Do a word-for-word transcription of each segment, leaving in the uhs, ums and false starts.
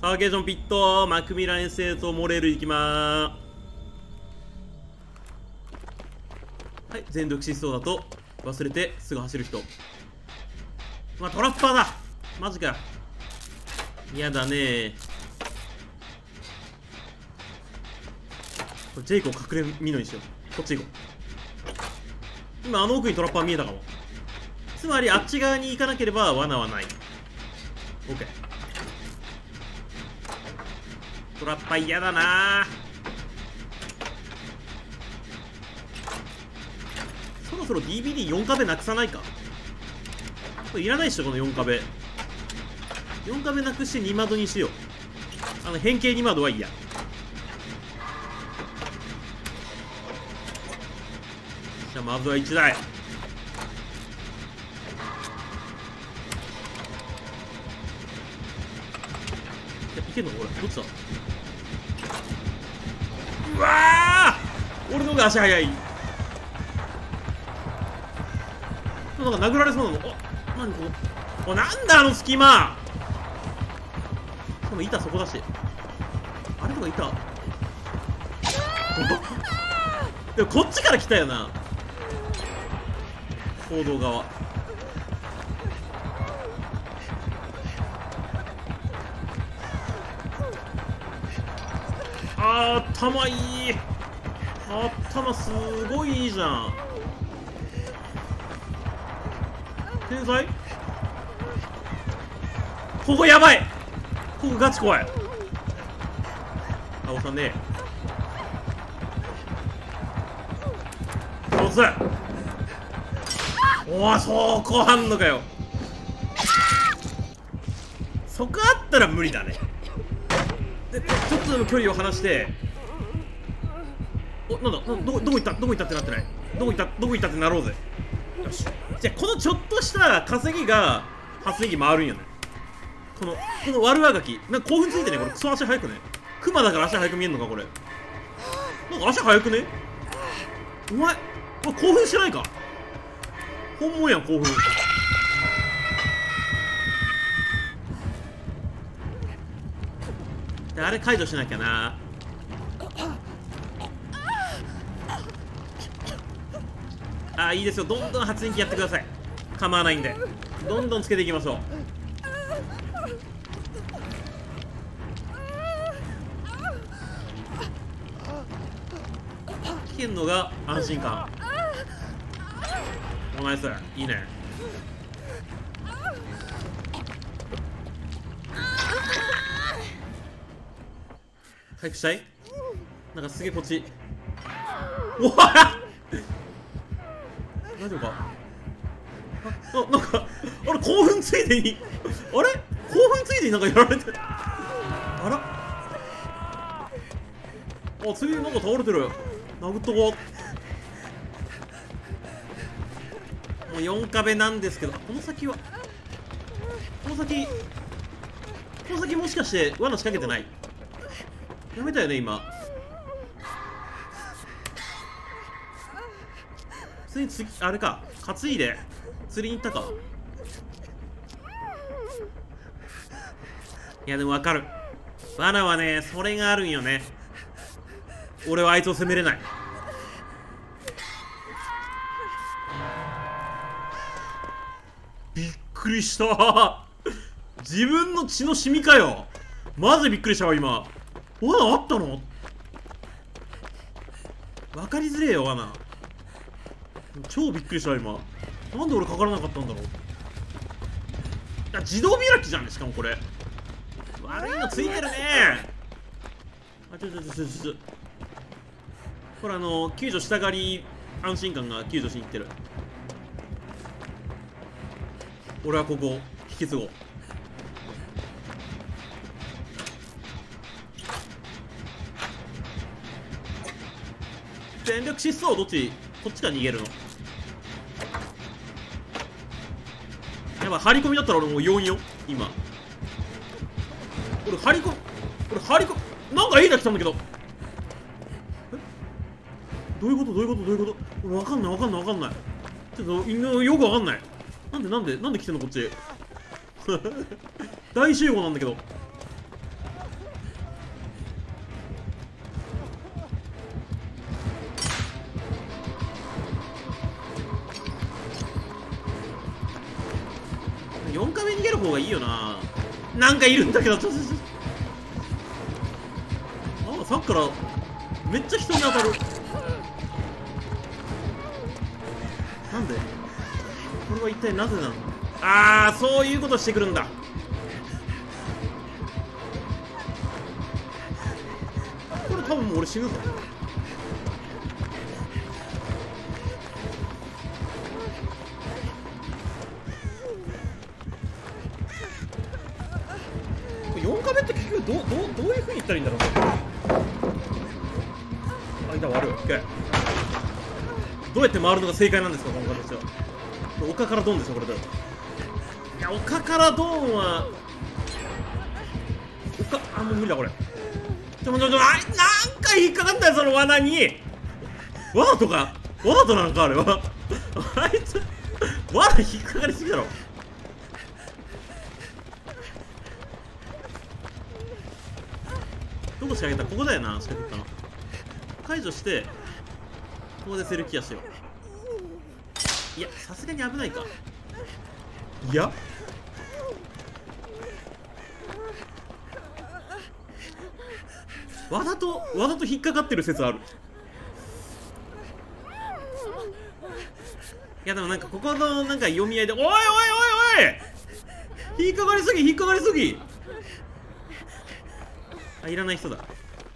カーケージョンピット、マクミランエスエーとモレルいきまーす。はい、全力疾走だと忘れてすぐ走る人。まあ、トラッパーだ。マジか。嫌だねー。これジェイコ隠れみのにしよう。こっち行こう。今あの奥にトラッパー見えたかも。つまりあっち側に行かなければ罠はない。 OK。 トラッパー嫌だな。そろそろ ディーブイディーよん 壁なくさないか。これいらないっしょこのよん壁。よん壁なくしてに窓にしよう。あの変形に窓はいいや。じゃあまずはいちだい。いけんのこれどっちだ。うわー、俺の方が足速い。なんか殴られそうなの。お、何この、お、なんだあの隙間。でも板そこだし、あれとか板でもこっちから来たよな、行動側。あー、頭いい。頭すごいいいじゃん。天才。ここやばい。ここガチ怖い。あ、押さんねえ。押す。おお、そこあんのかよ。そこあったら無理だね。でちょっとでも距離を離して。お、なんだ、どこどこ行ったどこ行ったってなってない。どこ行ったどこ行ったってなろうぜ。よし。じゃあこのちょっとした稼ぎが発生機回るんやね。このこの悪あがきなんか興奮ついてね。これクソ足速くね。クマだから足速く見えんのかこれ。なんか足速くね。お前お前興奮してないか。本物やん興奮。であれ解除しなきゃな。あー、いいですよ。どんどん発電機やってください。構わないんでどんどんつけていきましょう。聞けんのが安心感。おナイス、いいね。回復したい。なんかすげえこっち。おわ大丈夫か。あ、なんかあれ興奮ついでにあれ興奮ついでになんかやられてる。あら、あ、次なんか倒れてる。殴っとこう。もうよん壁なんですけど、この先はこの先この先もしかして罠仕掛けてない。やめたよね今。普通につあれか、担いで釣りに行ったか。いやでも分かる。罠はねそれがあるんよね。俺はあいつを責めれない。びっくりした自分の血の染みかよ。マジびっくりしたわ今。罠あったの。分かりづれえよ罠。超びっくりした今。なんで俺かからなかったんだろう。あ、自動開きじゃんね。しかもこれ悪いのついてるね。あ、ちょちょちょちょちょこれあの救助したがり安心感が救助しに行ってる。俺はここ引き継ごう。全力疾走どっち。こっちから逃げるの。やばい、張り込みだったら俺もうよんよ今。俺張り込み俺張り込みなんかいいだ来たんだけど。えどういうことどういうことどういうこと。俺分かんない分かんない分かんない。ちょっとよく分かんない。なんでなんでなんで来てんのこっち大集合なんだけど。 よな。なんかいるんだけど、ちょっとちょっと。あ、さっきからめっちゃ人に当たる。なんでこれは一体なぜなの。ああ、そういうことしてくるんだ。これ多分もう俺死ぬぞ。よんカメって結局どう、どう、どういうふうに言ったらいいんだろう。間割る。オッケー。どうやって回るのが正解なんですか、この形は。丘からドンでしょ、これで。いや、丘からドンは丘、あ、もう無理だこれ。ちょちょちょ、あ、なんか引っかかったよ、その罠に。罠とか罠となんかあれはあいつ罠引っかかりすぎだろ。どこ仕掛けた？ここだよな、仕掛けたの。解除してここでセルキアしよう。いや、さすがに危ないか。いや、わざとわざと引っかかってる説ある。いやでもなんかここのなんか読み合いで、おいおいおいおい、引っかかりすぎ引っかかりすぎ。あ、いらない人だ。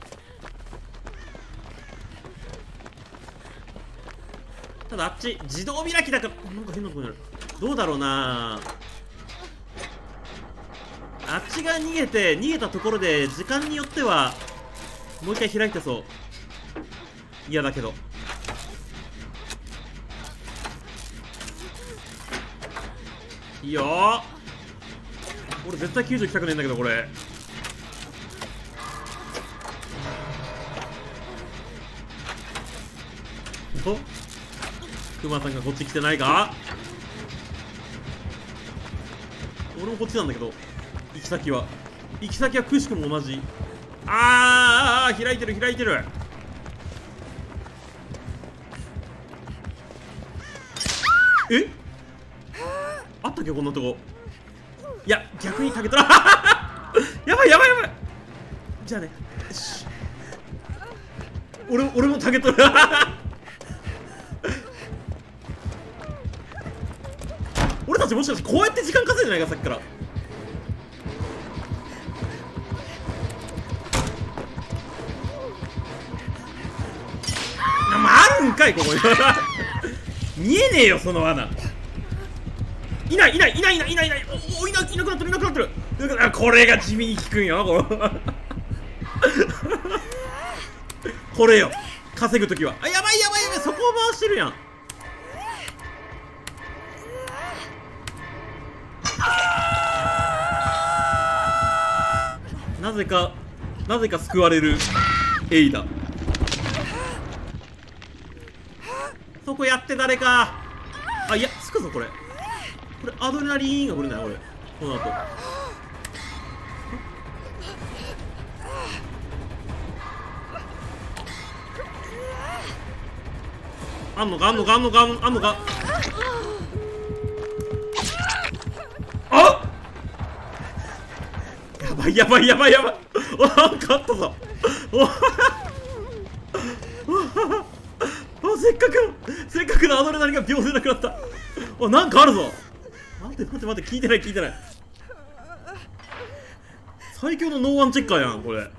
ただあっち自動開きだからなんか変なとこにある。どうだろうな。あっちが逃げて逃げたところで時間によってはもう一回開いてそう。嫌だけど。いいよー。俺絶対救助行きたくないんだけどこれ。お、クマさんがこっち来てないか。俺もこっちなんだけど、行き先は行き先はくしくも同じ。あーあー、開いてる開いてる。え、あったっけこんなとこ。いや逆に竹取らやばいやばいやばい。じゃあね、よし、俺俺も竹取る俺たちもしかしてこうやって時間稼いでないかさっきから。あるんかいここに見えねえよその穴。いないいないいないいないいないいない。おお、いな、いなくなってるいなくなってる。あ、これが地味に効くんよこれこれよ、稼ぐときは。あ、やばいやばいやばい、そこを回してるやん。なぜかなぜか救われるエイダ。そこやって誰か。あ、いや、つくぞこれ。これアドレナリンが来るんだよこれ。この後あんのかあんのかあんのかあんのか。あ、やばいやばいやばいやばい。お、なんかあったぞ。おお、せっかくせっかくのアドレナリンが秒でなくなった。お、なんかあるぞ。待って待って待って、聞いてない聞いてない。最強のノーワンチェッカーやんこれ。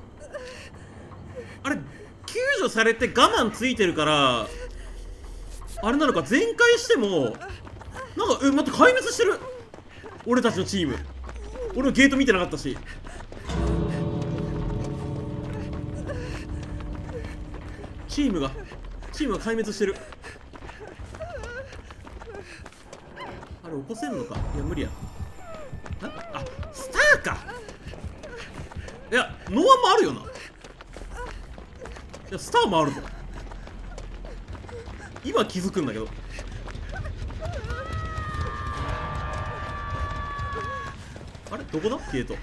あれ救助されて我慢ついてるからあれなのか。全開してもなんか、え、待って、壊滅してる俺たちのチーム。俺のゲート見てなかったし。チームがチームが壊滅してる。あれ起こせんのか。いや無理や。あ、あ、スターか。いやノアもあるよな。いやスターもあるぞ。今気づくんだけど。あれどこだゲート。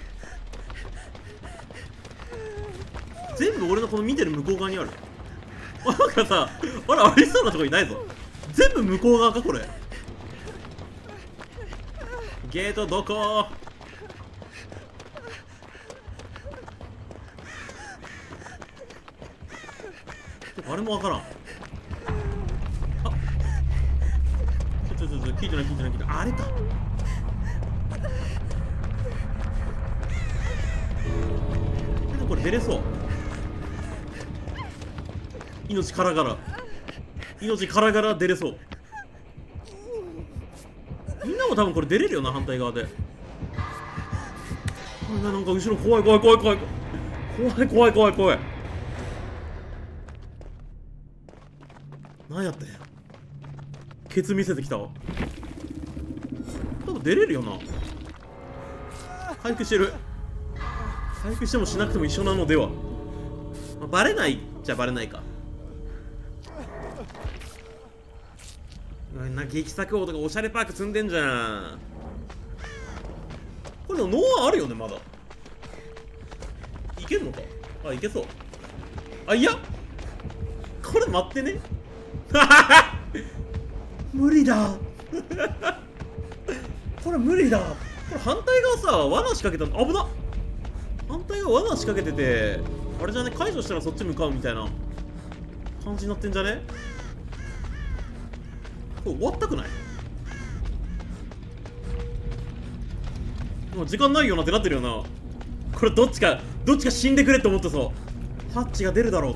全部俺のこの見てる向こう側にある。あ、なんかさ、あれありそうなとこにないぞ。全部向こう側かこれ。ゲートどこ。 あれもわからん。あちょちょちょちょ聞いてない聞いてない聞いてない。あれか。でもこれ出れそう。命からがら命からがら出れそう。みんなも多分これ出れるよな、反対側で。なんか後ろ怖い怖い怖い怖い怖い怖い怖い怖い。何やってんや。ケツ見せてきたわ。多分出れるよな。回復してる。回復してもしなくても一緒なのでは。まあ、バレないじゃバレないか。な激作王とかおしゃれパーク積んでんじゃん。これでもノーアあるよね、まだ。いけんのか。あ、いけそう。あ、いやこれ待ってね。無理だ。これ無理だ。これ反対側さ、罠仕掛けたの。危なっ。反対側罠仕掛けてて、あれじゃね、解除したらそっち向かうみたいな感じになってんじゃね。これ終わったくない？もう時間ないよなってなってるよな。これどっちかどっちか死んでくれって思ってそう。ハッチが出るだろう。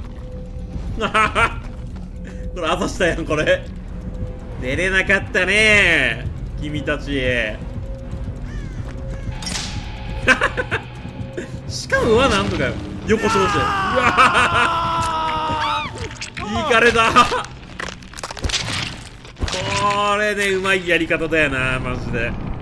これあざしたやん。これ出れなかったね君たち。しかも罠あんのかよ、横調子。うわいいかれだ。これね、うまいやり方だよなマジで。